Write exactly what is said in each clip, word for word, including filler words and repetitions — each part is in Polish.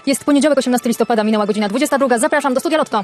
Jest poniedziałek, osiemnastego listopada, minęła godzina dwudziesta druga. Zapraszam do studia Lotto.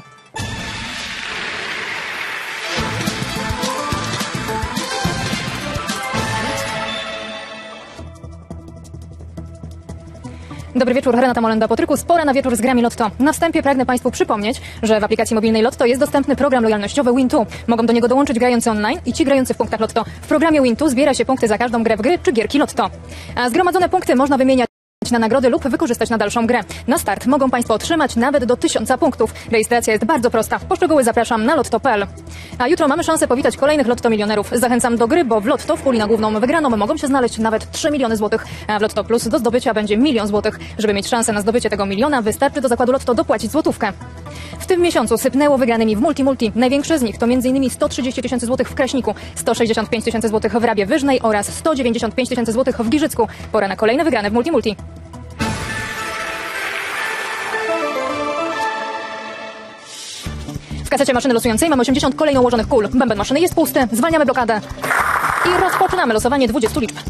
Dobry wieczór, Renata Molenda-Potrykus. Pora na wieczór z grami Lotto. Na wstępie pragnę Państwu przypomnieć, że w aplikacji mobilnej Lotto jest dostępny program lojalnościowy Win dwa. Mogą do niego dołączyć grający online i ci grający w punktach Lotto. W programie Win dwa zbiera się punkty za każdą grę w gry czy gierki Lotto. A zgromadzone punkty można wymieniać na nagrody lub wykorzystać na dalszą grę. Na start mogą Państwo otrzymać nawet do tysiąca punktów. Rejestracja jest bardzo prosta. Po szczegóły zapraszam na lotto kropka p l. A jutro mamy szansę powitać kolejnych Lotto milionerów. Zachęcam do gry, bo w Lotto w puli na główną wygraną mogą się znaleźć nawet trzy miliony złotych, a w Lotto Plus do zdobycia będzie milion złotych. Żeby mieć szansę na zdobycie tego miliona, wystarczy do zakładu Lotto dopłacić złotówkę. W tym miesiącu sypnęło wygranymi w Multi Multi. Największe z nich to m.in. sto trzydzieści tysięcy złotych w Kraśniku, sto sześćdziesiąt pięć tysięcy złotych w Rabie Wyżnej oraz sto dziewięćdziesiąt pięć tysięcy złotych w Giżycku. Pora na kolejne wygrane w Multi Multi. W kasecie maszyny losującej mamy osiemdziesiąt kolejno ułożonych kul. Bęben maszyny jest pusty, zwalniamy blokadę i rozpoczynamy losowanie dwudziestu liczb.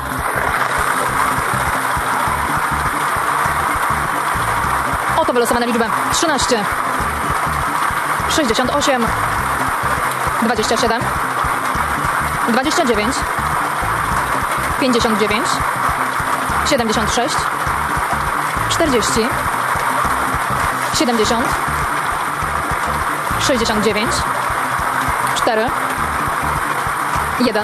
Oto wylosowane liczby: trzynaście, sześćdziesiąt osiem, dwadzieścia siedem, dwadzieścia dziewięć, pięćdziesiąt dziewięć, siedemdziesiąt sześć, czterdzieści, siedemdziesiąt, sześćdziesiąt dziewięć, cztery, jeden,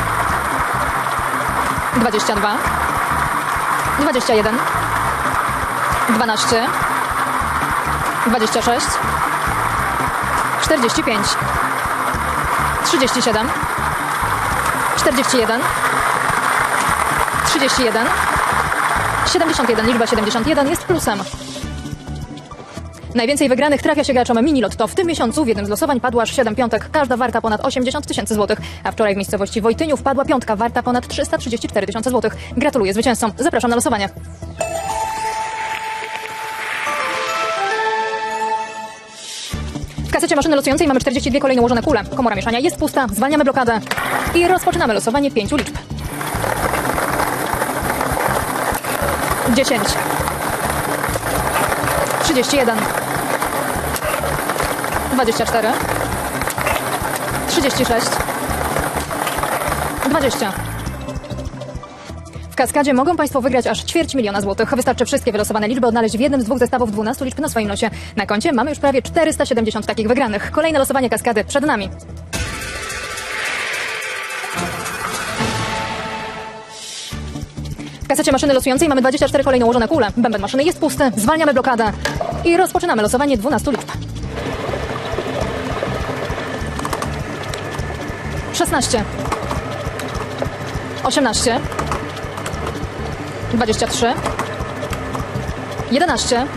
dwadzieścia dwa, dwadzieścia jeden, dwanaście, dwadzieścia sześć, czterdzieści pięć, trzydzieści siedem, czterdzieści jeden, trzydzieści jeden, siedemdziesiąt jeden. Liczba siedemdziesiąt jeden jest plusem. Najwięcej wygranych trafia się graczom Mini Lotto. W tym miesiącu w jednym z losowań padło aż siedem piątek, każda warta ponad osiemdziesiąt tysięcy złotych, a wczoraj w miejscowości Wojtyniów padła piątka warta ponad trzysta trzydzieści cztery tysiące złotych. Gratuluję zwycięzcom. Zapraszam na losowanie. W kasecie maszyny losującej mamy czterdzieści dwie kolejno ułożone kule. Komora mieszania jest pusta, zwalniamy blokadę i rozpoczynamy losowanie pięciu liczb. dziesięć, trzydzieści jeden, dwadzieścia cztery, trzydzieści sześć, dwadzieścia. W kaskadzie mogą Państwo wygrać aż ćwierć miliona złotych. Wystarczy wszystkie wylosowane liczby odnaleźć w jednym z dwóch zestawów dwunastu liczb na swoim losie. Na koncie mamy już prawie czterysta siedemdziesiąt takich wygranych. Kolejne losowanie kaskady przed nami. W kasecie maszyny losującej mamy dwadzieścia cztery kolejno ułożone kule. Bęben maszyny jest pusty, zwalniamy blokadę i rozpoczynamy losowanie dwunastu liczb. szesnaście, osiemnaście, dwadzieścia trzy, jedenaście,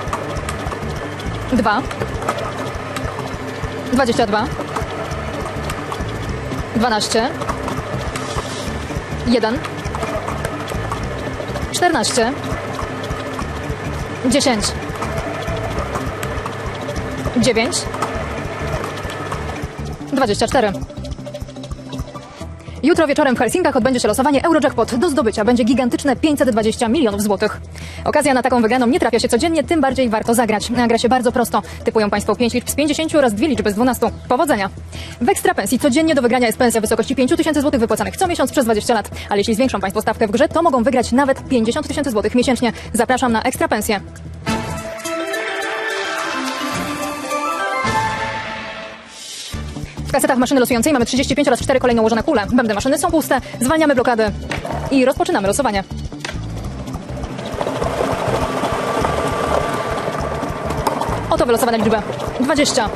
dwa, dwadzieścia dwa, dwanaście, jeden, czternaście, dziesięć, dziewięć, dwadzieścia cztery. Jutro wieczorem w Helsinkach odbędzie się losowanie Eurojackpot. Do zdobycia będzie gigantyczne pięćset dwadzieścia milionów złotych. Okazja na taką wygraną nie trafia się codziennie, tym bardziej warto zagrać. Gra się bardzo prosto. Typują Państwo pięć liczb z pięćdziesięciu oraz dwie liczby z dwunastu. Powodzenia! W Ekstra Pensji codziennie do wygrania jest pensja w wysokości pięć tysięcy złotych wypłacanych co miesiąc przez dwadzieścia lat. Ale jeśli zwiększą Państwo stawkę w grze, to mogą wygrać nawet pięćdziesiąt tysięcy złotych miesięcznie. Zapraszam na Ekstra Pensję. W kasetach maszyny losującej mamy trzydzieści pięć oraz cztery kolejno ułożone kule. Bębny maszyny są puste, zwalniamy blokadę i rozpoczynamy losowanie. Oto wylosowane liczby: dwadzieścia,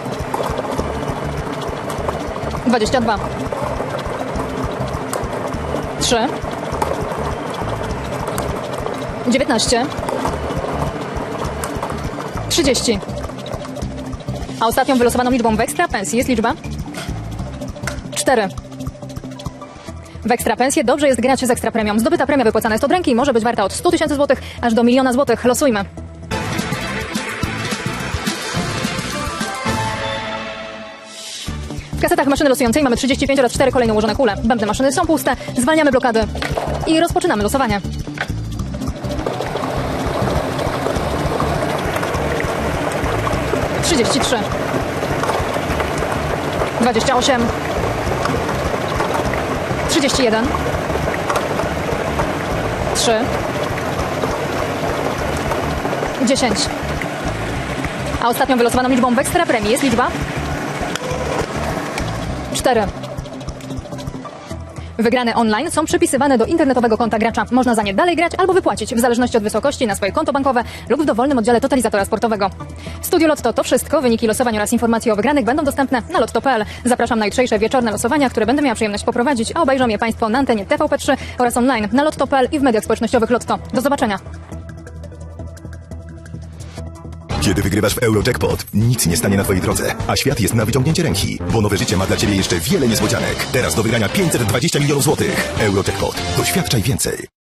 dwadzieścia dwa, trzy, dziewiętnaście, trzydzieści. A ostatnią wylosowaną liczbą w Ekstra Pensji jest liczba cztery. W Ekstra Pensję dobrze jest grać z Ekstra Premium. Zdobyta premia wypłacana jest od ręki i może być warta od stu tysięcy złotych aż do miliona złotych. Losujmy. W kasetach maszyny losującej mamy trzydzieści pięć oraz cztery kolejne ułożone kule. Bębny maszyny są puste, zwalniamy blokady i rozpoczynamy losowanie. trzydzieści trzy. dwadzieścia osiem. trzydzieści jeden. trzy. dziesięć. A ostatnią wylosowaną liczbą w ekstra premii jest liczba cztery. Wygrane online są przypisywane do internetowego konta gracza. Można za nie dalej grać albo wypłacić, w zależności od wysokości, na swoje konto bankowe lub w dowolnym oddziale totalizatora sportowego. Studio Lotto to wszystko. Wyniki losowań oraz informacje o wygranych będą dostępne na lotto kropka p l. Zapraszam na jutrzejsze wieczorne losowania, które będę miała przyjemność poprowadzić, a obejrzą je Państwo na antenie T V P trzy oraz online na lotto kropka p l i w mediach społecznościowych Lotto. Do zobaczenia. Kiedy wygrywasz w Eurojackpot, nic nie stanie na Twojej drodze, a świat jest na wyciągnięcie ręki, bo nowe życie ma dla Ciebie jeszcze wiele niespodzianek. Teraz do wygrania pięćset dwadzieścia milionów złotych. Eurojackpot. Doświadczaj więcej.